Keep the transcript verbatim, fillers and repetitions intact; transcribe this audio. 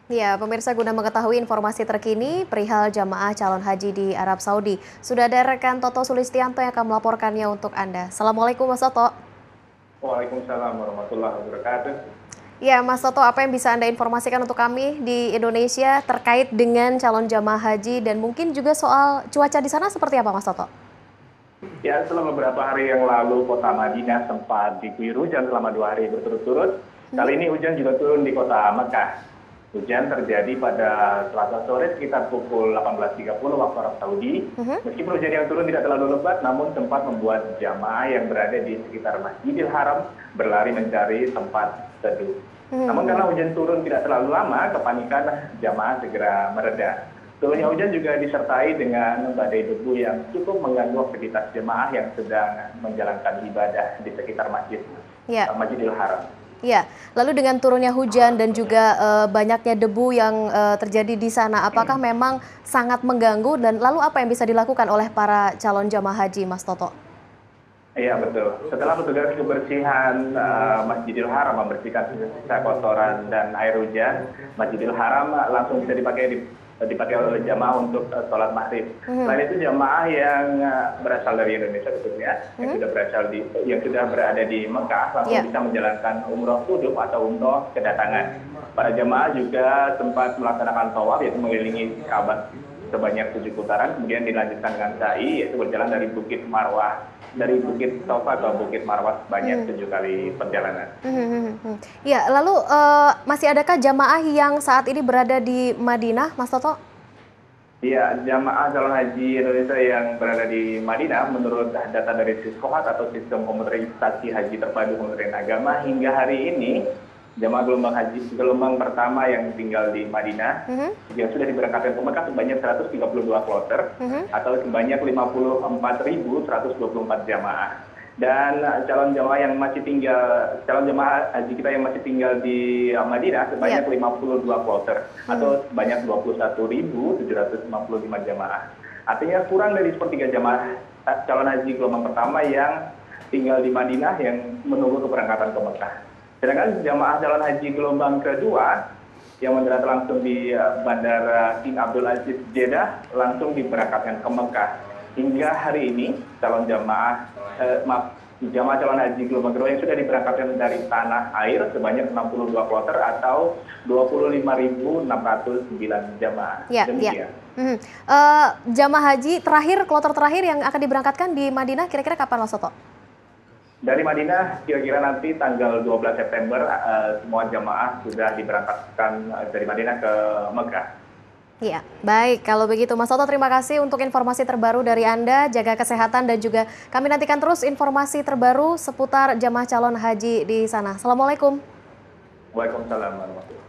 Ya, pemirsa guna mengetahui informasi terkini perihal jamaah calon haji di Arab Saudi. Sudah ada rekan Toto Sulistianto yang akan melaporkannya untuk Anda. Assalamualaikum Mas Toto. Waalaikumsalam warahmatullahi wabarakatuh. Ya, Mas Toto, apa yang bisa Anda informasikan untuk kami di Indonesia terkait dengan calon jamaah haji dan mungkin juga soal cuaca di sana seperti apa, Mas Toto? Ya, setelah beberapa hari yang lalu kota Madinah sempat diguyur hujan selama dua hari berturut-turut. Kali ini hujan juga turun di kota Mekah. Hujan terjadi pada Selasa sore sekitar pukul delapan belas tiga puluh waktu Arab Saudi. Meskipun hujan yang turun tidak terlalu lebat, namun sempat membuat jamaah yang berada di sekitar Masjidil Haram berlari mencari tempat teduh. Namun karena hujan turun tidak terlalu lama, kepanikan jamaah segera mereda. Turunnya hujan juga disertai dengan badai debu yang cukup mengganggu aktivitas jemaah yang sedang menjalankan ibadah di sekitar masjid ya. Masjidil Haram. Ya, lalu dengan turunnya hujan dan juga e, banyaknya debu yang e, terjadi di sana, apakah memang sangat mengganggu dan lalu apa yang bisa dilakukan oleh para calon jamaah haji, Mas Toto? Iya betul. Setelah petugas kebersihan uh, Masjidil Haram membersihkan sisa kotoran dan air hujan, Masjidil Haram langsung bisa dipakai di, dipakai oleh jamaah untuk uh, sholat maghrib. Hmm. Selain itu jamaah yang uh, berasal dari Indonesia tentunya, hmm. yang sudah berasal di, yang sudah berada di Mekah langsung yeah. bisa menjalankan umroh qudum atau umroh kedatangan. Para jamaah juga sempat melaksanakan tawaf yaitu mengelilingi Ka'bah sebanyak tujuh putaran, kemudian dilanjutkan dengan sa'i yaitu berjalan dari Bukit Marwah. Dari Bukit Safa ke Bukit Marwah sebanyak hmm. tujuh kali perjalanan. Hmm, hmm, hmm. Ya, lalu uh, masih adakah jamaah yang saat ini berada di Madinah, Mas Toto? Iya, jamaah calon haji Indonesia yang berada di Madinah menurut data dari Siskohat atau Sistem Komputerisasi Haji Terpadu Kementerian Agama hingga hari ini jamaah gelombang haji gelombang pertama yang tinggal di Madinah uh-huh. yang sudah diberangkatkan ke Mekah sebanyak seratus tiga puluh dua kloter uh-huh. atau sebanyak lima puluh empat ribu seratus dua puluh empat jamaah. Dan calon jamaah yang masih tinggal calon jamaah haji kita yang masih tinggal di Madinah sebanyak yeah. lima puluh dua kloter uh-huh. atau sebanyak dua puluh satu ribu tujuh ratus lima puluh lima jamaah. Artinya kurang dari sepertiga jamaah calon haji gelombang pertama yang tinggal di Madinah yang menunggu keberangkatan ke Mekah. Sedangkan jamaah calon haji gelombang kedua yang mendarat langsung di Bandara King Abdul Aziz Jeddah langsung diberangkatkan ke Mekah. Hingga hari ini calon jamaah eh, maaf, jamaah calon haji gelombang kedua yang sudah diberangkatkan dari tanah air sebanyak enam puluh dua kloter atau dua puluh lima ribu enam ratus sembilan jamaah. Ya, ya. Hmm. Uh, jamaah haji terakhir, kloter terakhir yang akan diberangkatkan di Madinah kira-kira kapan, Mas Toto? Dari Madinah kira-kira nanti tanggal dua belas September uh, semua jamaah sudah diberangkatkan uh, dari Madinah ke Mekah. Iya, baik. Kalau begitu Mas Toto, terima kasih untuk informasi terbaru dari Anda. Jaga kesehatan dan juga kami nantikan terus informasi terbaru seputar jamaah calon haji di sana. Assalamualaikum. Waalaikumsalam warahmatullahi wabarakatuh.